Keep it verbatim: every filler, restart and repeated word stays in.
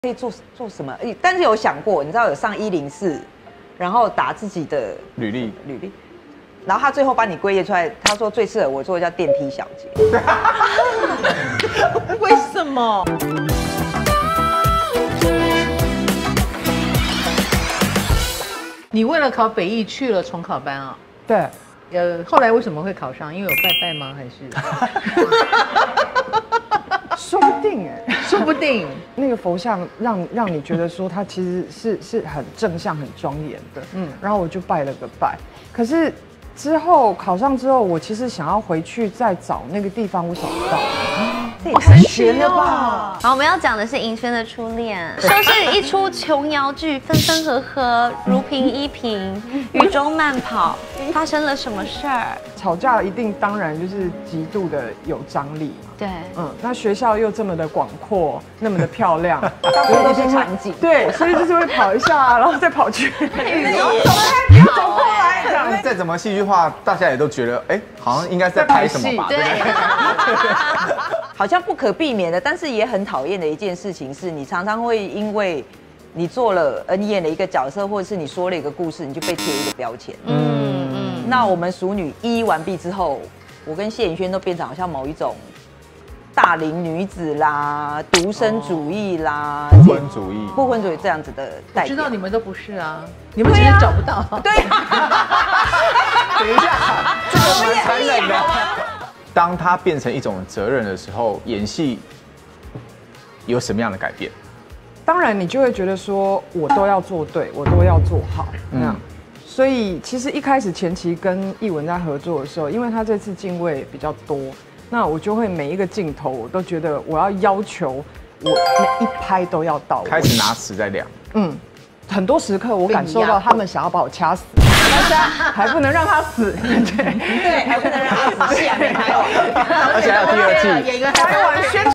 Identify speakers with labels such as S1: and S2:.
S1: 可以做做什么？但是有想过，你知道有上一零四，然后打自己的
S2: 履历，
S1: 履历，然后他最后帮你归页出来，他说最适合我做的叫电梯小姐。
S3: 为什么？你为了考北艺去了重考班啊？
S4: 对，
S3: 呃，后来为什么会考上？因为有拜拜吗？还是？
S4: 说不定哎、欸，
S3: 说不定
S4: 那个佛像让让你觉得说它其实是是很正向、很庄严的，嗯，然后我就拜了个拜。可是之后考上之后，我其实想要回去再找那个地方，我找不到。
S1: 这也太悬了吧！
S5: 好，我们要讲的是尹轩的初恋，说是一出琼瑶剧，分分合合，如萍依萍，雨中慢跑，发生了什么事儿？
S4: 吵架一定当然就是极度的有张力嘛。
S5: 对，
S4: 嗯，那学校又这么的广阔，那么的漂亮，
S1: 到处都是场景。
S4: 对，所以就是会跑一下，然后再跑去。
S1: 雨中走开，不要走过来，这样。
S2: 再怎么戏剧化，大家也都觉得，哎，好像应该是在拍什么吧？
S5: 对。
S1: 好像不可避免的，但是也很讨厌的一件事情是，你常常会因为你做了，呃，你演了一个角色，或者是你说了一个故事，你就被贴一个标签。嗯嗯。那我们熟女一完毕之后，我跟谢颖轩都变成好像某一种大龄女子啦、独身主义啦、
S2: 不婚主义、
S1: 不婚主义这样子的代表。
S3: 知道你们都不是啊，你们只是找不到。
S1: 对啊。
S2: 等一下，这个蛮残忍的。当它变成一种责任的时候，演戏有什么样的改变？
S4: 当然，你就会觉得说，我都要做对，我都要做好，那样。所以，其实一开始前期跟艺文在合作的时候，因为他这次镜位比较多，那我就会每一个镜头，我都觉得我要要求我每一拍都要到位。
S2: 开始拿尺在量。
S4: 嗯，很多时刻我感受到他们想要把我掐死。但是还不能让他死，对
S1: 对，还不能让他死，戏还没拍完，
S2: 而且还有第二季，
S3: 演一个
S4: 拍完宣。